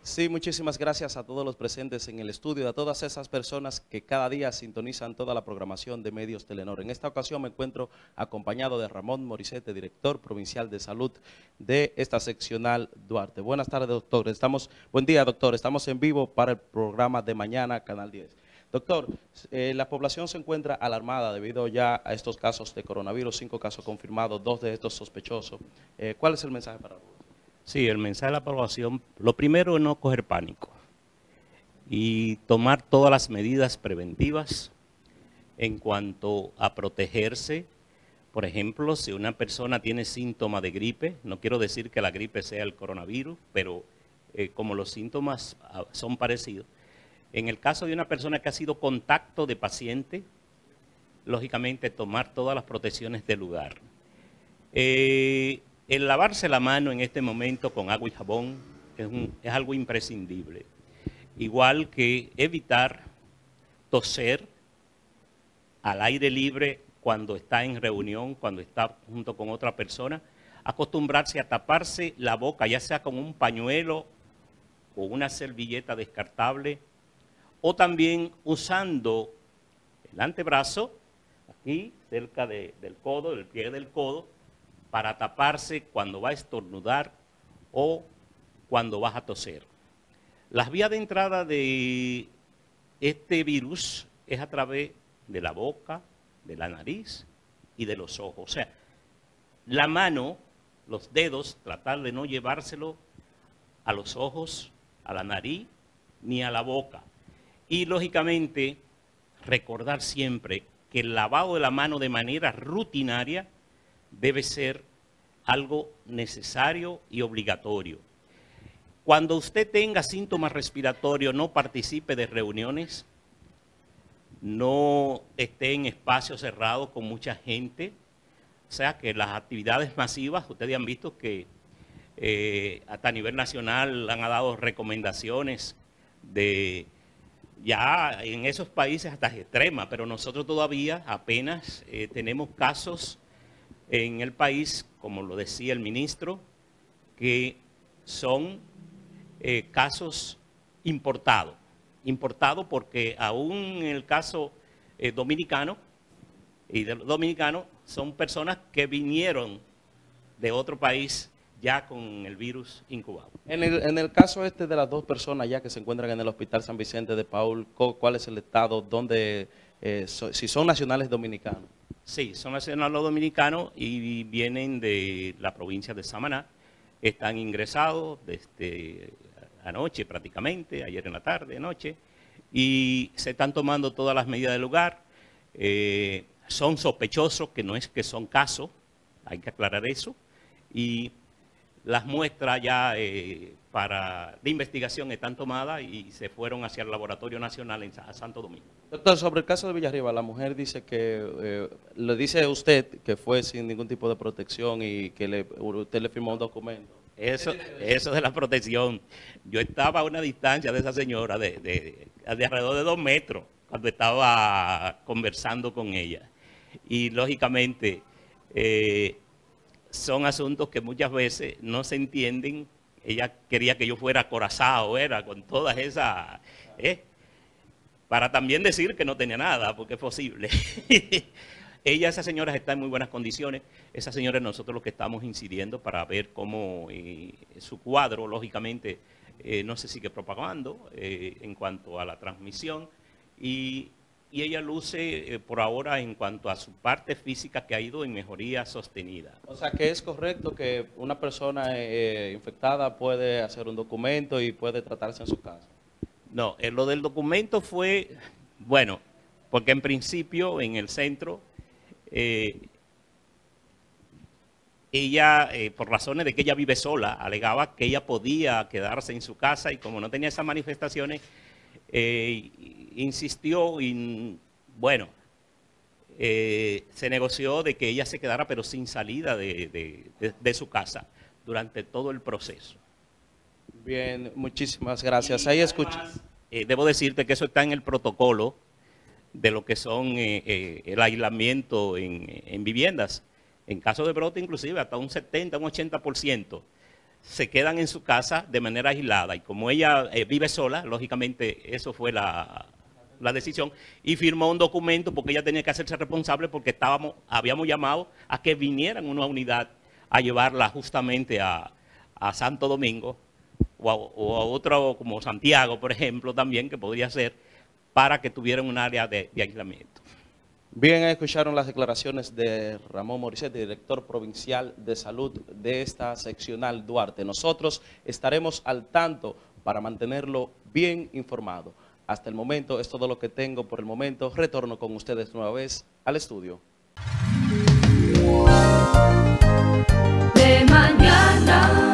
Sí, muchísimas gracias a todos los presentes en el estudio, a todas esas personas que cada día sintonizan toda la programación de Medios Telenor. En esta ocasión me encuentro acompañado de Ramón Morisete, director provincial de salud de esta seccional Duarte. Buenas tardes, doctor. Buen día, doctor. Estamos en vivo para el programa de mañana, Canal 10. Doctor, la población se encuentra alarmada debido ya a estos casos de coronavirus, 5 casos confirmados, 2 de estos sospechosos. ¿Cuál es el mensaje para nosotros? Sí, el mensaje de la población, lo primero es no coger pánico y tomar todas las medidas preventivas en cuanto a protegerse. Por ejemplo, si una persona tiene síntomas de gripe, no quiero decir que la gripe sea el coronavirus, pero como los síntomas son parecidos, en el caso de una persona que ha sido contacto de paciente, lógicamente tomar todas las protecciones del lugar. El lavarse la mano en este momento con agua y jabón es algo imprescindible. Igual que evitar toser al aire libre cuando está en reunión, cuando está junto con otra persona. Acostumbrarse a taparse la boca, ya sea con un pañuelo o una servilleta descartable, o también usando el antebrazo, aquí cerca del codo, del pie del codo, para taparse cuando va a estornudar o cuando vas a toser. Las vías de entrada de este virus es a través de la boca, de la nariz y de los ojos. O sea, la mano, los dedos, tratar de no llevárselo a los ojos, a la nariz ni a la boca. Y lógicamente recordar siempre que el lavado de la mano de manera rutinaria debe ser algo necesario y obligatorio. Cuando usted tenga síntomas respiratorios, no participe de reuniones, no esté en espacios cerrados con mucha gente. O sea que las actividades masivas, ustedes han visto que hasta a nivel nacional han dado recomendaciones de ya en esos países hasta extremas, pero nosotros todavía apenas tenemos casos en el país, como lo decía el ministro, que son casos importados porque aún en el caso dominicano, y de los dominicanos son personas que vinieron de otro país ya con el virus incubado. En el caso este de las 2 personas ya que se encuentran en el Hospital San Vicente de Paul, ¿cuál es el estado? ¿Dónde, si son nacionales dominicanos? Sí, son nacionales dominicanos y vienen de la provincia de Samaná. Están ingresados desde anoche prácticamente, ayer en la tarde, anoche, y se están tomando todas las medidas del lugar. Son sospechosos, que no es que son casos, hay que aclarar eso, y las muestras ya de investigación están tomadas y se fueron hacia el Laboratorio Nacional a Santo Domingo. Doctor, sobre el caso de Villarriba, la mujer dice que, le dice a usted que fue sin ningún tipo de protección y que usted le firmó un documento. Eso de la protección. Yo estaba a una distancia de esa señora de alrededor de 2 metros cuando estaba conversando con ella. Y lógicamente son asuntos que muchas veces no se entienden. Ella quería que yo fuera acorazado, con todas esas, para también decir que no tenía nada, porque es posible. Esa señora está en muy buenas condiciones. Esa señora nosotros lo que estamos incidiendo para ver cómo su cuadro, lógicamente, no se sigue propagando en cuanto a la transmisión. Y ella luce por ahora en cuanto a su parte física que ha ido en mejoría sostenida. O sea que es correcto que una persona infectada puede hacer un documento y puede tratarse en su casa. No, lo del documento fue, bueno, porque en principio en el centro ella, por razones de que ella vive sola, alegaba que ella podía quedarse en su casa y como no tenía esas manifestaciones, insistió y bueno, se negoció de que ella se quedara pero sin salida de su casa durante todo el proceso. Bien, muchísimas gracias. Ahí escucha. Debo decirte que eso está en el protocolo de lo que son el aislamiento en viviendas. En caso de brote, inclusive, hasta un 70, un 80% se quedan en su casa de manera aislada. Y como ella vive sola, lógicamente eso fue la decisión, y firmó un documento porque ella tenía que hacerse responsable porque habíamos llamado a que vinieran una unidad a llevarla justamente a Santo Domingo o a otro como Santiago, por ejemplo, también, que podría ser, para que tuvieran un área de aislamiento. Bien, escucharon las declaraciones de Ramón Morissette, director provincial de salud de esta seccional Duarte. Nosotros estaremos al tanto para mantenerlo bien informado. Hasta el momento es todo lo que tengo por el momento. Retorno con ustedes nueva vez al estudio. De mañana.